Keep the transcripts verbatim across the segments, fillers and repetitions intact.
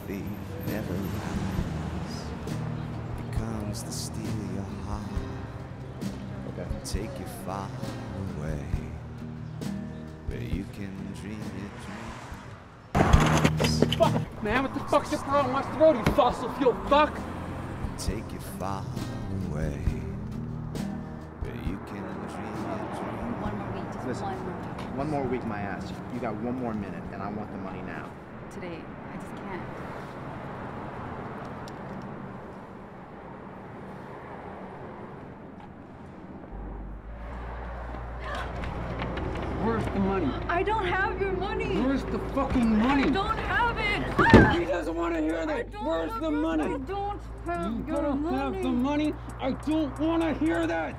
thief never lies. He comes to steal your heart. Okay. Take you far away, where you can dream it dreams. Fuck, man, what the fuck's your problem? Watch the road, you fossil fuel fuck! Take you far away, where you can dream it dreams. One more week, just Listen, one more week. One more week, my ass. You got one more minute, and I want the money now. Today, I just can't. Where's the money? I don't have your money! Where's the fucking money? I don't have it! He doesn't want to hear that! Where's the money? I don't have You your don't money! have the money? I don't want to hear that!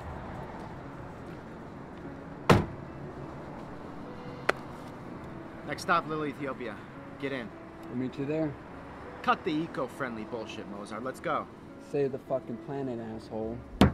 Next stop, Little Ethiopia. Get in. I'll meet you there. Cut the eco-friendly bullshit, Mozart. Let's go. Save the fucking planet, asshole.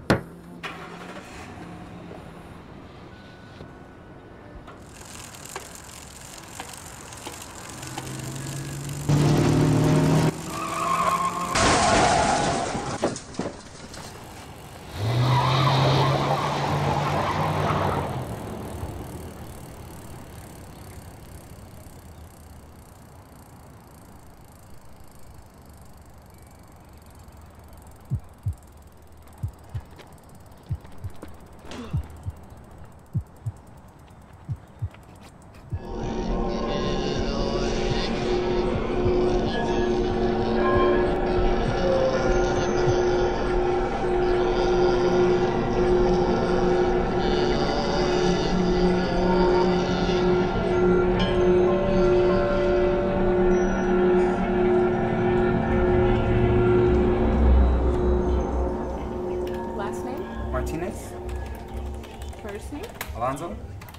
Alonzo?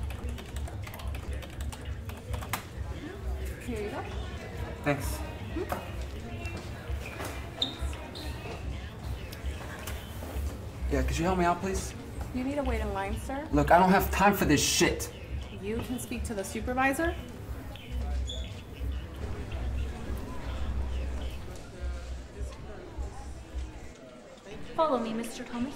Here you go. Thanks. Hmm? Yeah, could you help me out, please? You need to wait in line, sir. Look, I don't have time for this shit. You can speak to the supervisor. Follow me, Mister Thomas.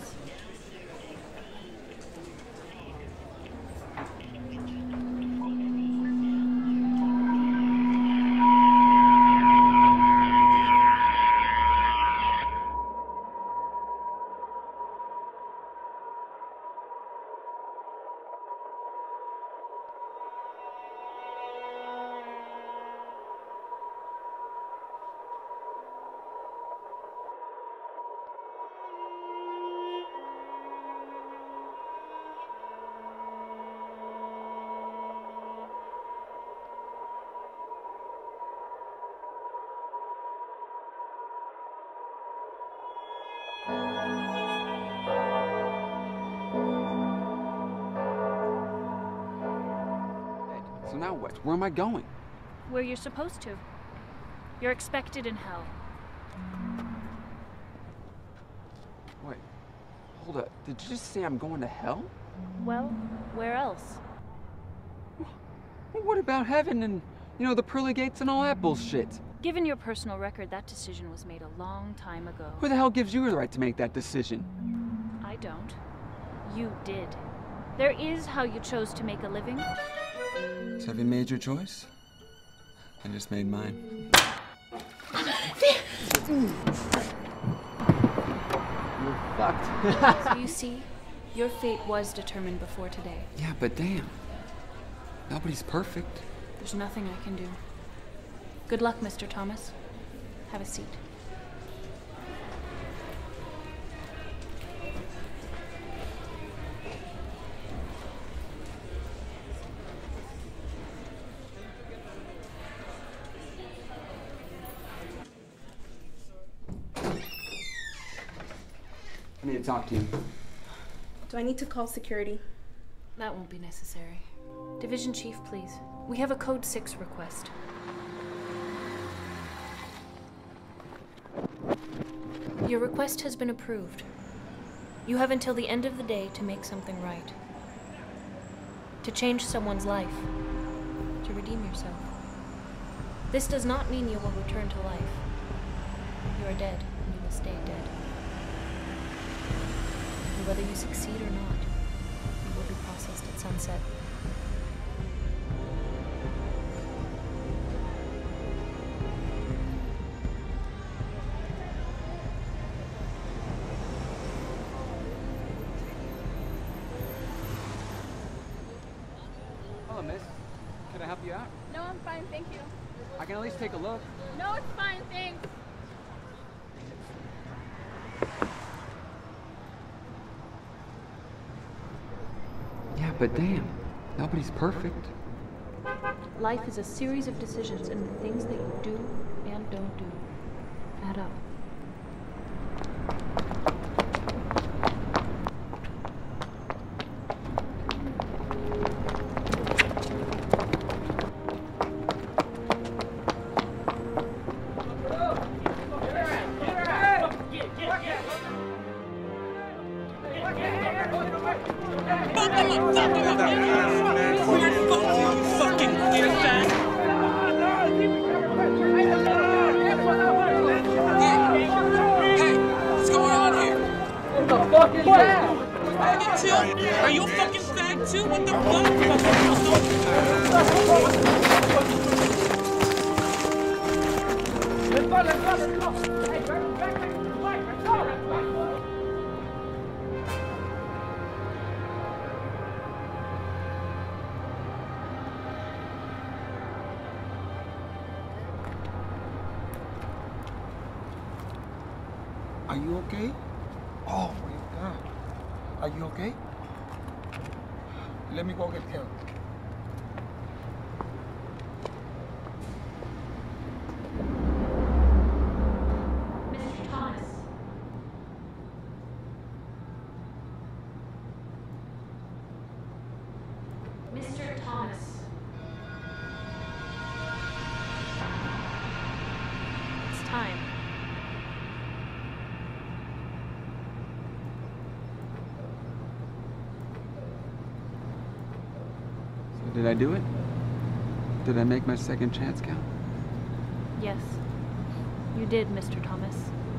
So now what? Where am I going? Where you're supposed to. You're expected in hell. Wait, hold up. Did you just say I'm going to hell? Well, where else? Well, what about heaven and, you know, the pearly gates and all that bullshit? Given your personal record, that decision was made a long time ago. Who the hell gives you the right to make that decision? I don't. You did. There is how you chose to make a living. So have you made your choice? I just made mine. You're fucked. So you see, your fate was determined before today. Yeah, but damn. Nobody's perfect. There's nothing I can do. Good luck, Mister Thomas. Have a seat. I need to talk to you. Do I need to call security? That won't be necessary. Division Chief, please. We have a Code six request. Your request has been approved. You have until the end of the day to make something right. To change someone's life. To redeem yourself. This does not mean you will return to life. You are dead, and you will stay dead. And whether you succeed or not, you will be processed at sunset. Hello, miss. Can I help you out? No, I'm fine, thank you. I can at least take a look. No, it's fine, thanks. Yeah, but damn, nobody's perfect. Life is a series of decisions, and the things that you do and don't do add up. Are you a fucking fag too? What the Are you okay? Oh my God. Are you okay? Let me go get help. Mister Thomas. Mister Thomas. It's time. Did I do it? Did I make my second chance count? Yes, you did, Mister Thomas.